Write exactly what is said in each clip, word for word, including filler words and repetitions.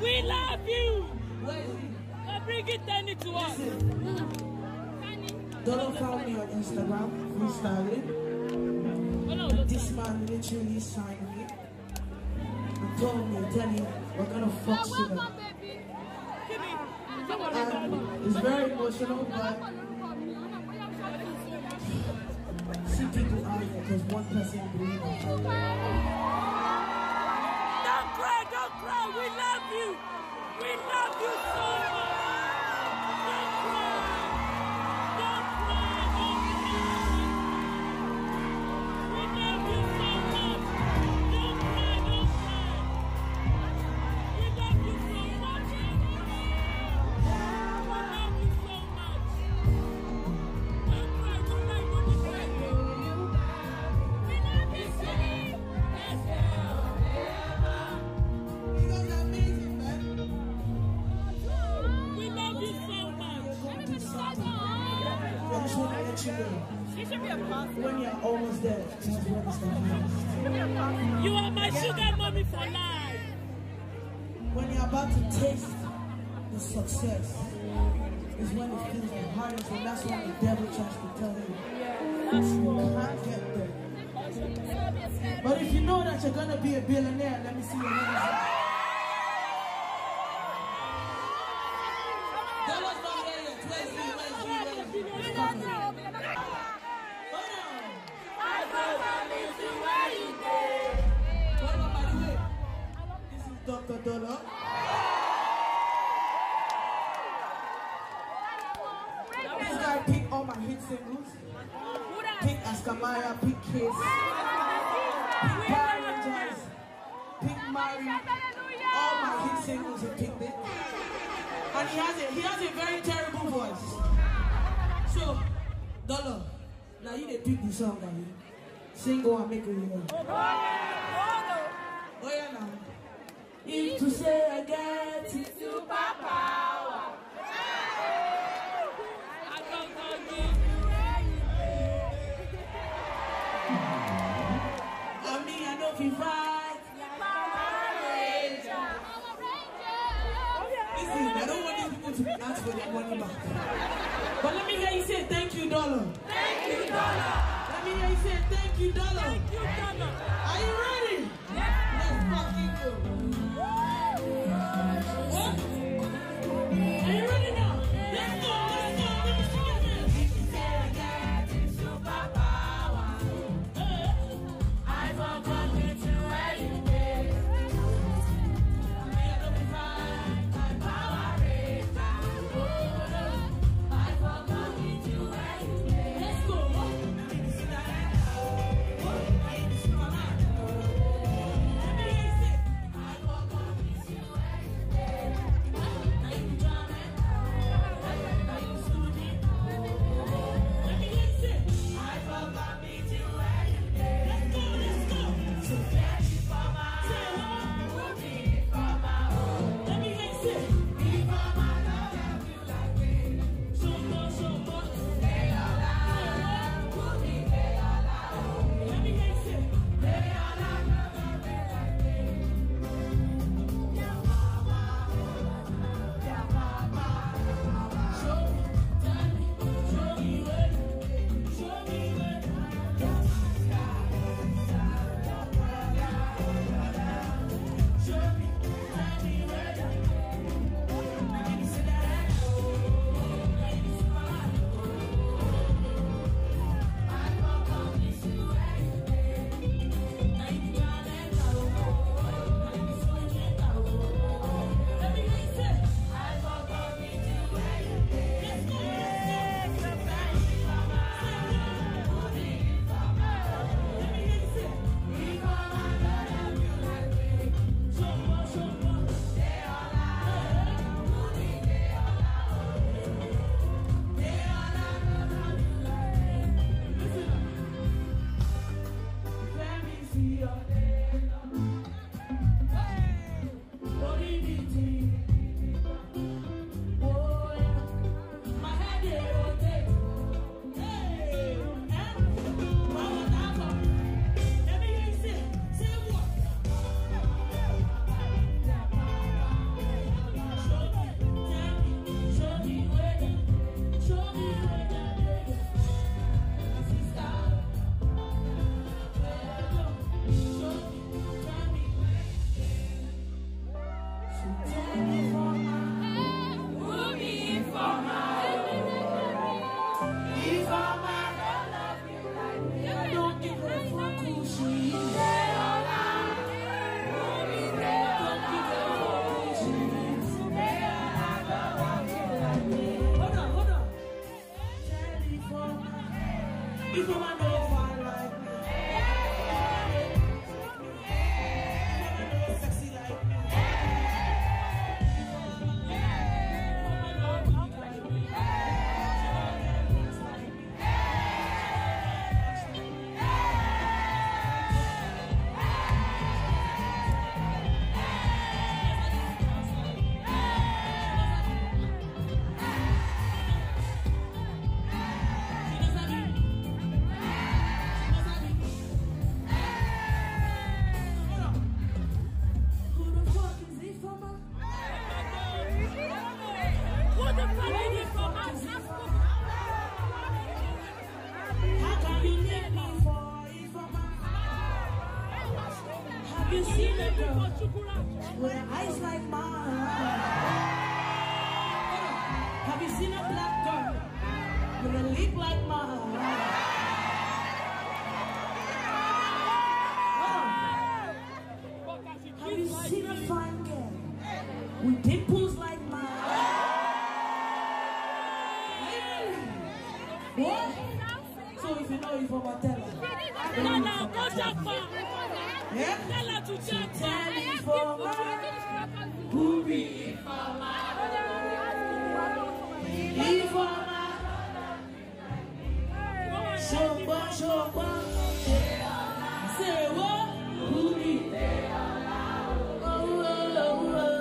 We love you. Where is he? Now bring it Danny to us. Don't follow me on Instagram, freestyling. This man literally signed me and told me, Danny, we're gonna fuck shit up. And it's very emotional, but see people out there because one person believes. Don't cry, don't cry. We love you. We love you so much. Don't cry. Don't cry. Don't cry. We love you so much. Don't cry, don't cry. We love you so much. We love you so much. Don't cry, don't cry, don't cry. We love you so much. You guys are amazing, man. We love you so much. I just want to let you know, She should be a boss. when you're almost there, that's when it's the hardest. You are my sugar mommy for life. When you're about to taste the success, is when it feels the hardest, and that's when the devil tries to tell you, you can't get there. But if you know that you're gonna be a billionaire, let me see your hands. Dollars not here yet. Where's he? Where's he? Where's he? He's coming. Hold on. Hold on, by the way. This is Doctor Dollar. This guy picked all my hit singles. Pick Askamaya, pick Kiss, pick Paradise, pick Mari. All my hit singles he picked it. And he has a he has a very terrible voice. So, Dollar, now you they pick the song that you sing go and make it hear. Oh yeah now. If to say I get it, Superpower. I don't know you. I mean I know if you fight. Listen, I don't want these people to ask for their money back. But let me hear you say thank you, Dollar. Thank you, Dollar. Let me hear you say thank you, Dollar. Thank you, Donna. Are you ready? Yeah. Let's fucking go. What? Are you ready now? Let's go, let's go, let me see your hands. Superpower. I forgot to where you live. My Power Ranger. I forgot to where you live. Let's go. You see the girl with eyes like mine? Have you seen a black girl with a lip like mine? Have you seen a fine girl with dimples like mine? What? So if you know you from a teller. No, no, go that far. Yeah? Tell her to jump Tell me for my who be for my be for my Shomba, shomba. Say what? Who be oh, oh, oh, oh.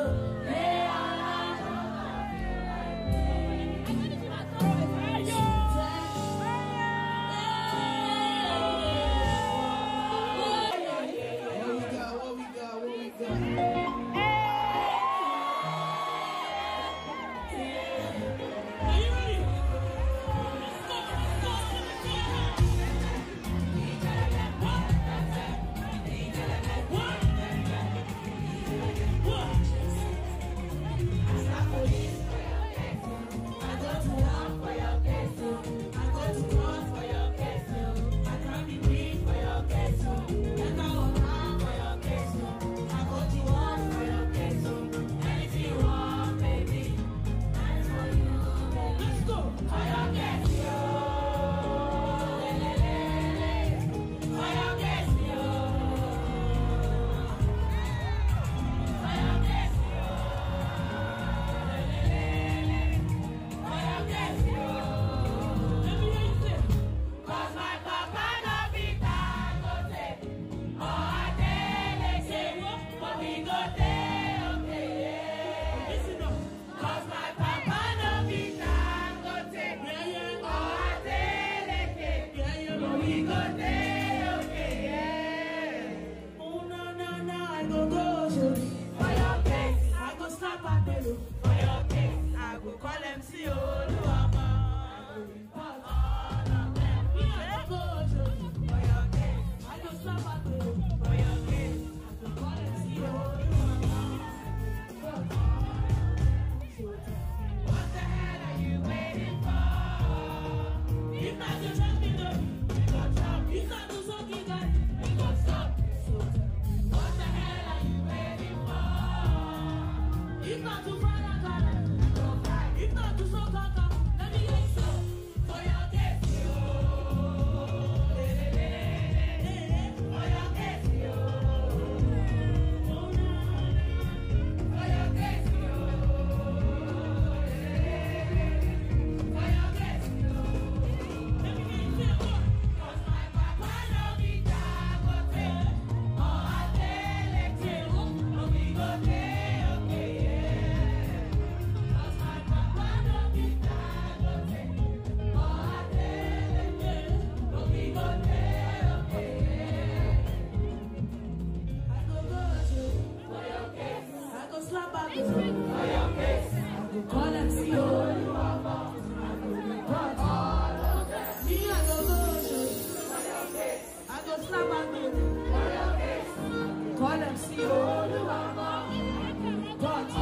Call them see you.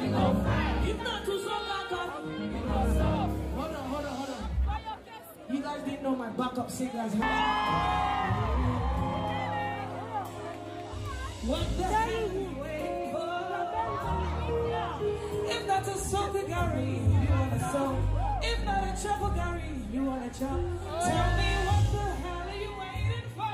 If not to so like hold on, hold on, hold on. You guys didn't know my backup singers. What the hell you waiting for? If not a soca Gary, you want a soul. If not a trouble Gary, you want a chop. Tell me what the hell are you waiting for?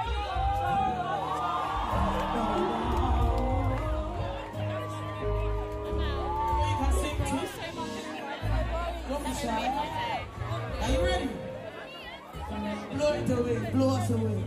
You can sing too. Don't be shy. Are you ready? Blow it away, blow us away.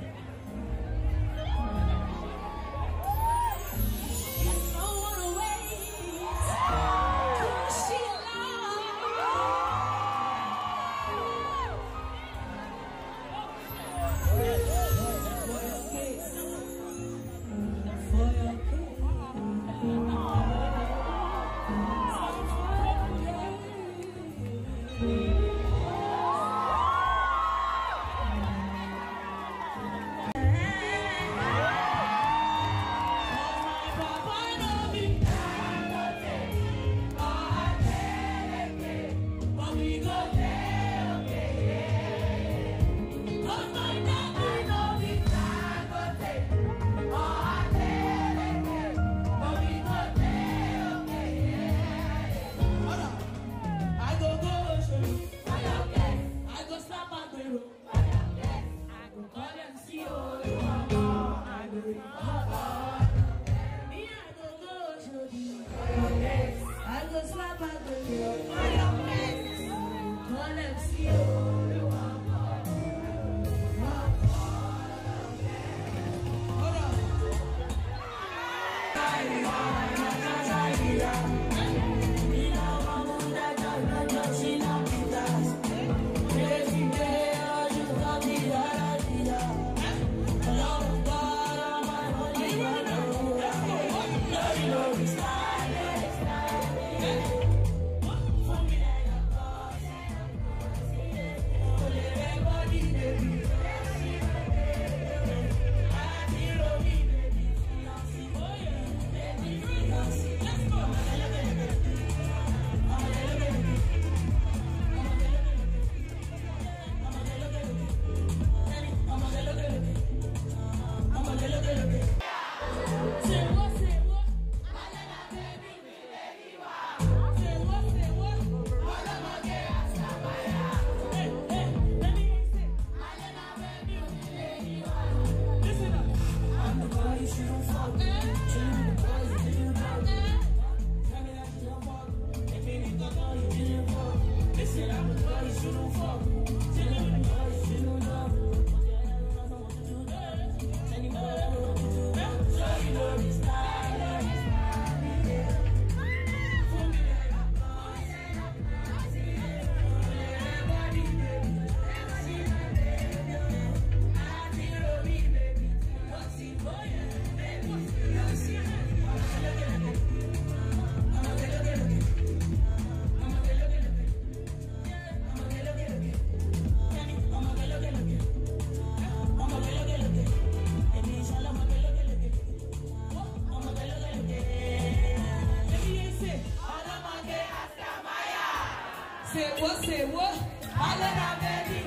Say what, say what? Alana baby.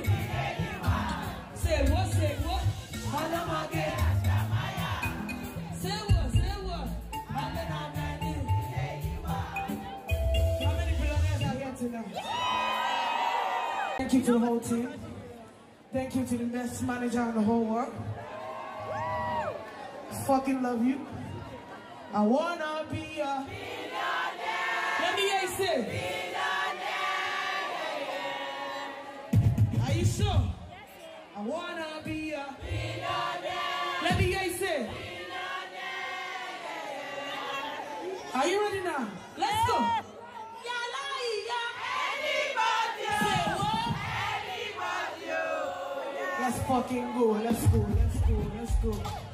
Say what, say what? Alana baby. Say what, say what? Alana baby. How many billionaires are here tonight? Thank you to the whole team. Thank you to the best manager in the whole world. Fucking love you. I wanna be a billionaire. Let me hear you say billionaire. Are you sure? I wanna be a billionaire. Let me hear you say billionaire. Are you ready now? Let's go. Let's fucking go. Let's go. Let's go. Let's go.